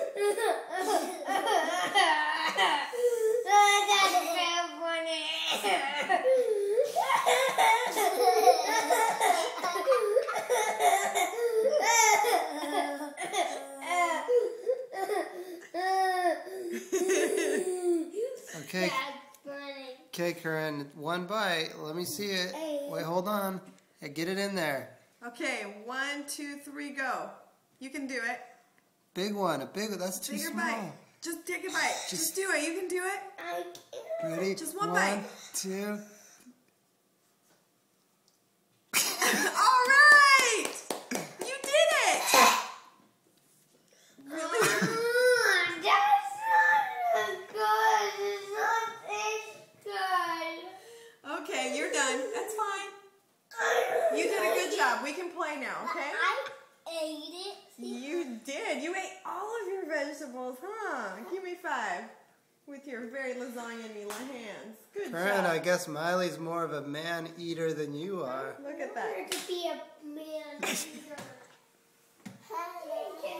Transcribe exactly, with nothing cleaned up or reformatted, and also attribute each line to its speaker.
Speaker 1: Okay. Okay, Curren, one bite. Let me see it. Wait, hold on. Yeah, get it in there.
Speaker 2: Okay, one, two, three, go. You can do it.
Speaker 1: Big one, a big one. That's too
Speaker 2: Take your
Speaker 1: small.
Speaker 2: bite. Just take a bite. Just, Just do it. You can do it.
Speaker 3: I can't.
Speaker 1: Ready?
Speaker 2: Just one,
Speaker 1: one
Speaker 2: bite.
Speaker 1: Two.
Speaker 2: All right! You did it! Really?
Speaker 3: That's not good. It's not this good.
Speaker 2: Okay, you're done. That's fine. You did a good job. We can play now, okay?
Speaker 3: I ate it.
Speaker 2: You did. You ate all of your vegetables, huh? Give me five with your very lasagna-y hands. Good
Speaker 1: Curren,
Speaker 2: job.
Speaker 1: I guess Miley's more of a man-eater than you are.
Speaker 2: Look at that.
Speaker 3: To be a man.